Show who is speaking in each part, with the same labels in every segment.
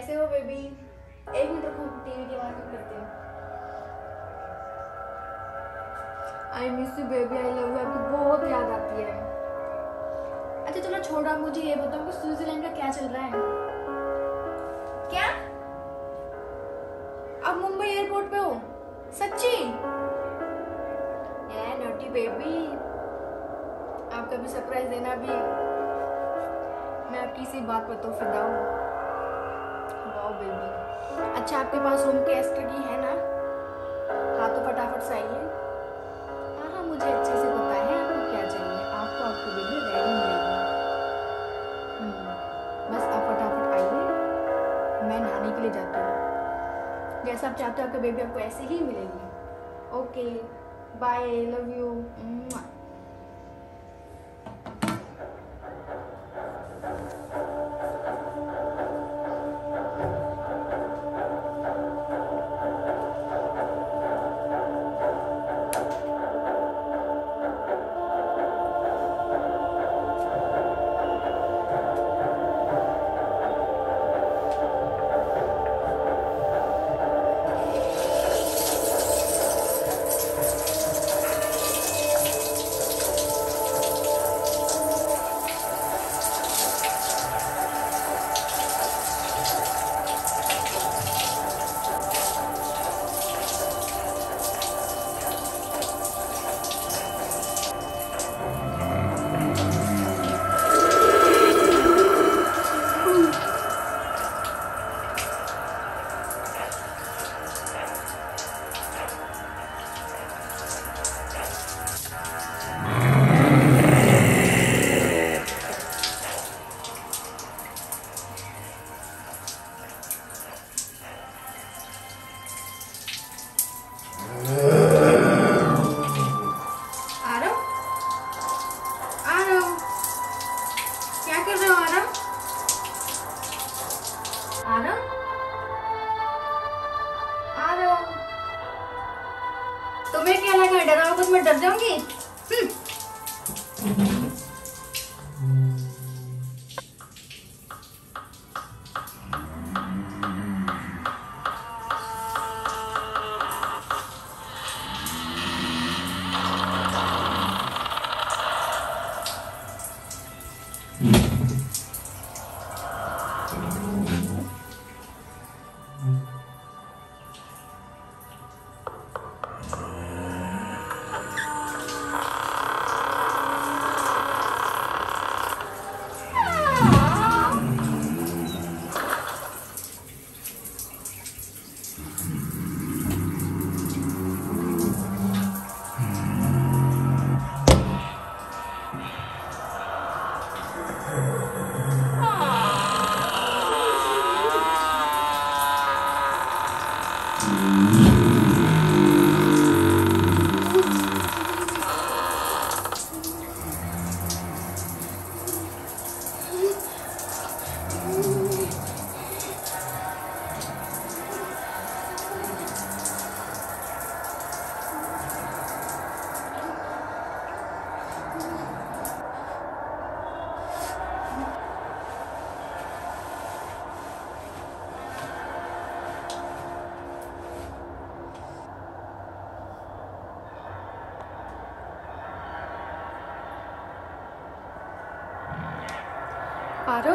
Speaker 1: कैसे हो बेबी? एक मिनट रुको, टीवी की आवाज कम करती हूँ। I miss you baby, I love you, आपकी बहुत याद आती है। अच्छा चलो छोड़ो, मुझे ये बताओ कि स्विट्जरलैंड का क्या चल रहा है? क्या अब मुंबई एयरपोर्ट पे हो? सच्ची? ये नोटी बेबी, आपका भी सरप्राइज देना भी। मैं आपकी इसी बात पर तो फिदा हूँ। Wow baby. अच्छा आपके पास रूम की एसटीडी है ना? हाँ तो फटाफट से आइए। हाँ हाँ मुझे अच्छे से पता है आपको क्या चाहिए। आपको आपकी बेबी रेडी मिलेगी। बस आप फटाफट आइए, मैं नहाने के लिए जाती हूँ। जैसा आप चाहते हो आपकी बेबी आपको ऐसे ही मिलेगी। Okay bye, love you. तुम्हें क्या लगा डराओगे तो मैं डर जाऊंगी? आरव,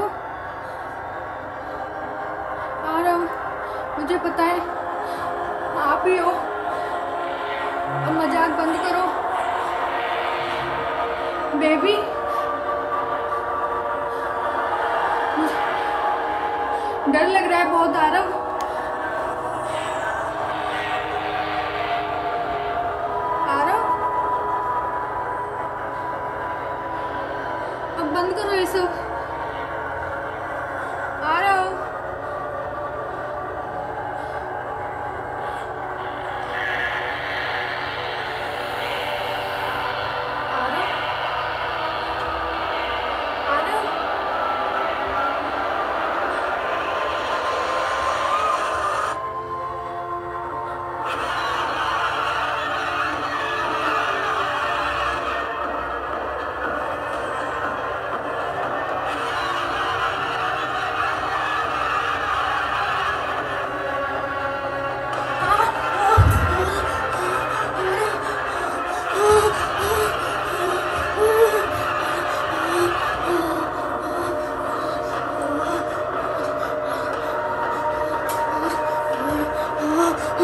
Speaker 1: आरव, मुझे पता है आप ही हो। अब मजाक बंद करो बेबी। डर लग रहा है बहुत आरव। आरव, अब बंद करो ये सब।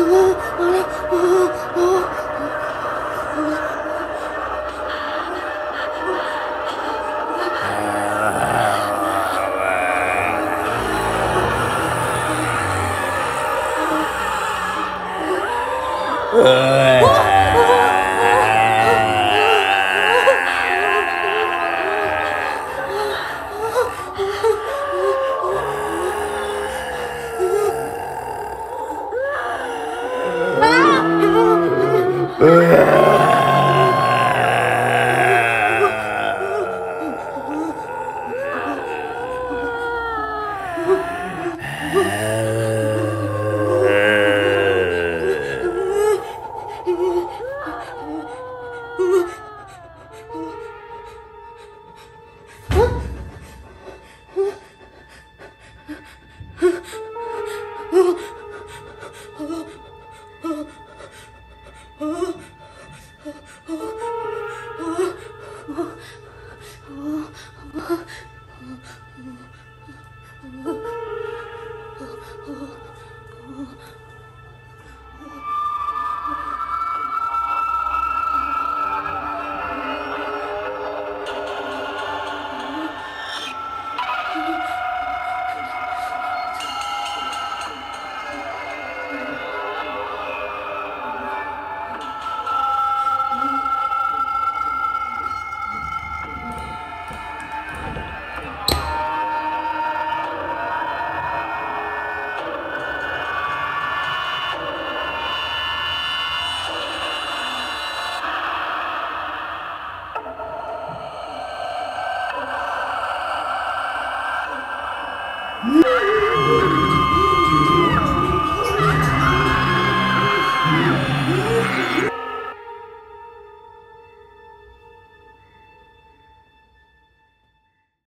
Speaker 2: Mm-hmm.